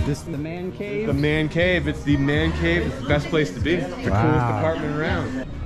This the man cave? The man cave. It's the man cave. It's the best place to be. It's the coolest apartment around.